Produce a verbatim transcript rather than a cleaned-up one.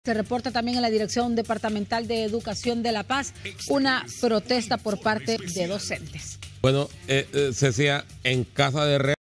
Se reporta también en la Dirección Departamental de Educación de La Paz una protesta por parte de docentes. Bueno, eh, eh, se decía en Casa de Herrera.